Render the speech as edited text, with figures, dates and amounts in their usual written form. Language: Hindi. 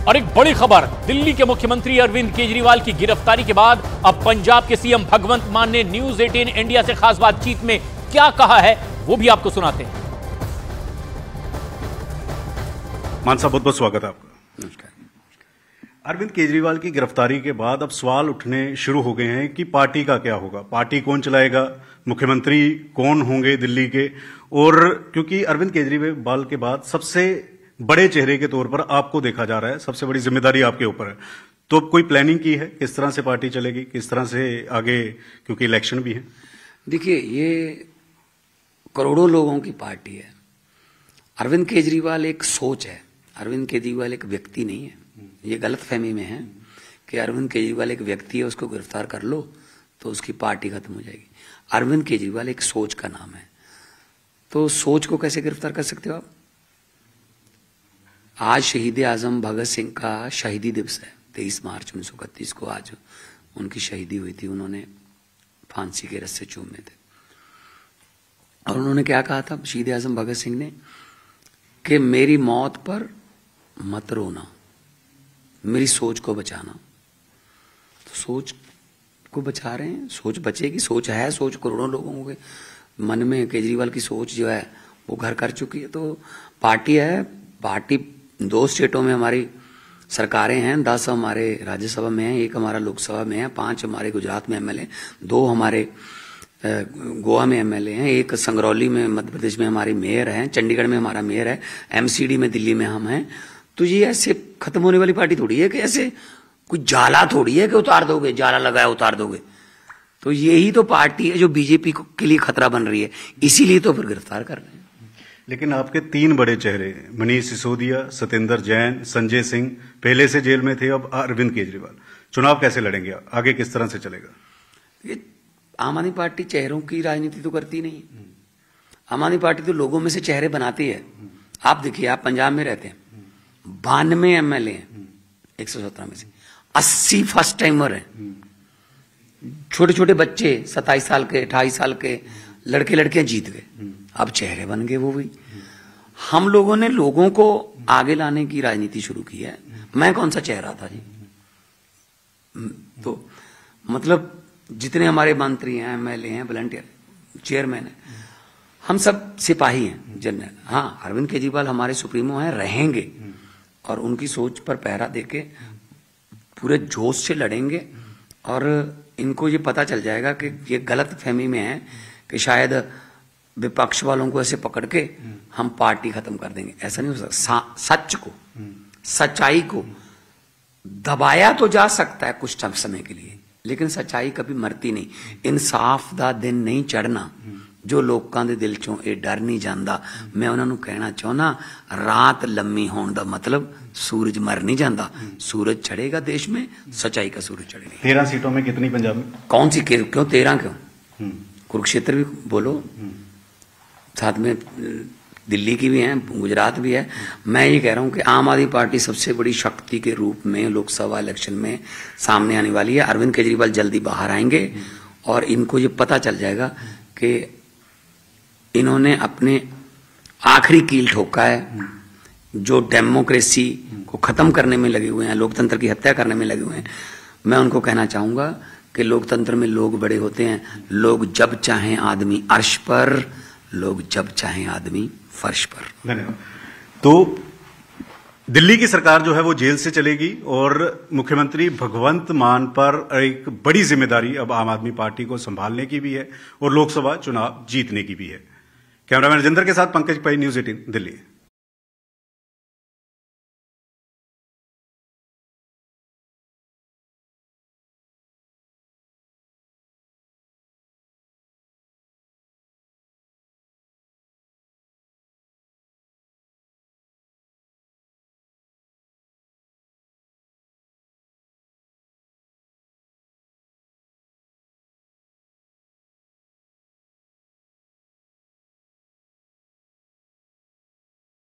और एक बड़ी खबर, दिल्ली के मुख्यमंत्री अरविंद केजरीवाल की गिरफ्तारी के बाद अब पंजाब के सीएम भगवंत मान ने न्यूज 18 इंडिया से खास बातचीत में क्या कहा है वो भी आपको सुनाते हैं। मान साहब, बहुत बहुत स्वागत है आपका। नमस्कार। अरविंद केजरीवाल की गिरफ्तारी के बाद अब सवाल उठने शुरू हो गए हैं कि पार्टी का क्या होगा, पार्टी कौन चलाएगा, मुख्यमंत्री कौन होंगे दिल्ली के। और क्योंकि अरविंद केजरीवाल के बाद सबसे बड़े चेहरे के तौर पर आपको देखा जा रहा है, सबसे बड़ी जिम्मेदारी आपके ऊपर है, तो कोई प्लानिंग की है किस तरह से पार्टी चलेगी, किस तरह से आगे, क्योंकि इलेक्शन भी है। देखिए, ये करोड़ों लोगों की पार्टी है। अरविंद केजरीवाल एक सोच है, अरविंद केजरीवाल एक व्यक्ति नहीं है। ये गलतफहमी में है कि अरविंद केजरीवाल एक व्यक्ति है, उसको गिरफ्तार कर लो तो उसकी पार्टी खत्म हो जाएगी। अरविंद केजरीवाल एक सोच का नाम है। तो सोच को कैसे गिरफ्तार कर सकते हो आप? आज शहीद आजम भगत सिंह का शहीदी दिवस है, 23 मार्च 1931 को आज उनकी शहीदी हुई थी। उन्होंने फांसी के रस्से चूमे थे और उन्होंने क्या कहा था शहीद आजम भगत सिंह ने कि मेरी मौत पर मत रोना, मेरी सोच को बचाना। तो सोच को बचा रहे हैं, सोच बचेगी। सोच है, सोच करोड़ों लोगों के मन में केजरीवाल की सोच जो है वो घर कर चुकी है। तो पार्टी है, पार्टी 2 स्टेटों में हमारी सरकारें हैं, 10 हमारे राज्यसभा में हैं, 1 हमारा लोकसभा में है, 5 हमारे गुजरात में एमएलए, 2 हमारे गोवा में एमएलए हैं, 1 संगरौली में मध्य प्रदेश में हमारी मेयर है, चंडीगढ़ में हमारा मेयर है, एमसीडी में दिल्ली में हम हैं। तो ये ऐसे खत्म होने वाली पार्टी थोड़ी है कि ऐसे कुछ जाला थोड़ी है कि उतार दोगे, जाला लगाया उतार दोगे। तो यही तो पार्टी है जो बीजेपी के लिए खतरा बन रही है, इसीलिए तो फिर गिरफ्तार कर रहे हैं। लेकिन आपके 3 बड़े चेहरे, मनीष सिसोदिया, सत्येंद्र जैन, संजय सिंह, पहले से जेल में थे, अब अरविंद केजरीवाल, चुनाव कैसे लड़ेंगे, आगे किस तरह से चलेगा? ये आम आदमी पार्टी चेहरों की राजनीति तो करती नहीं। आम आदमी पार्टी तो लोगों में से चेहरे बनाती है। आप देखिए, आप पंजाब में रहते हैं, 92 एमएलए हैं 117 में से, 80 फर्स्ट टाइमर हैं। छोटे छोटे बच्चे 27 साल के, 28 साल के लड़के लड़कियां जीत गए, अब चेहरे बन गए वो भी। हम लोगों ने लोगों को आगे लाने की राजनीति शुरू की है। मैं कौन सा चेहरा था जी? तो मतलब जितने हमारे मंत्री हैं, एमएलए हैं, वॉलंटियर, चेयरमैन हैं, हम सब सिपाही हैं, जनरल। हाँ, अरविंद केजरीवाल हमारे सुप्रीमो हैं, रहेंगे, और उनकी सोच पर पहरा देके पूरे जोश से लड़ेंगे। और इनको ये पता चल जाएगा कि ये गलत फहमी में है कि शायद विपक्ष वालों को ऐसे पकड़ के हम पार्टी खत्म कर देंगे। ऐसा नहीं हो सकता। सच को, सच्चाई को दबाया तो जा सकता है कुछ समय के लिए, लेकिन सच्चाई कभी मरती नहीं। इंसाफ दा दिन नहीं चढ़ना, जो लोकां दे दिल चों ये डर नहीं जांदा। मैं उन्हां नूं कहना चाहुंदा, रात लम्मी होने का मतलब सूरज मर नहीं जाता। सूरज चढ़ेगा देश में, सच्चाई का सूरज चढ़ेगा। 13 सीटों में कितनी पंजाब में? कौन सी, क्यों 13 क्यों? कुरुक्षेत्र भी बोलो, साथ में दिल्ली की भी है, गुजरात भी है। मैं ये कह रहा हूं कि आम आदमी पार्टी सबसे बड़ी शक्ति के रूप में लोकसभा इलेक्शन में सामने आने वाली है। अरविंद केजरीवाल जल्दी बाहर आएंगे और इनको ये पता चल जाएगा कि इन्होंने अपने आखिरी कील ठोका है। जो डेमोक्रेसी को खत्म करने में लगे हुए हैं, लोकतंत्र की हत्या करने में लगे हुए हैं, मैं उनको कहना चाहूंगा कि लोकतंत्र में लोग बड़े होते हैं। लोग जब चाहें आदमी अर्श पर, लोग जब चाहें आदमी फर्श पर। धन्यवाद। तो दिल्ली की सरकार जो है वो जेल से चलेगी और मुख्यमंत्री भगवंत मान पर एक बड़ी जिम्मेदारी अब आम आदमी पार्टी को संभालने की भी है और लोकसभा चुनाव जीतने की भी है। कैमरामैन राजेंद्र के साथ पंकज पै, न्यूज 18 दिल्ली।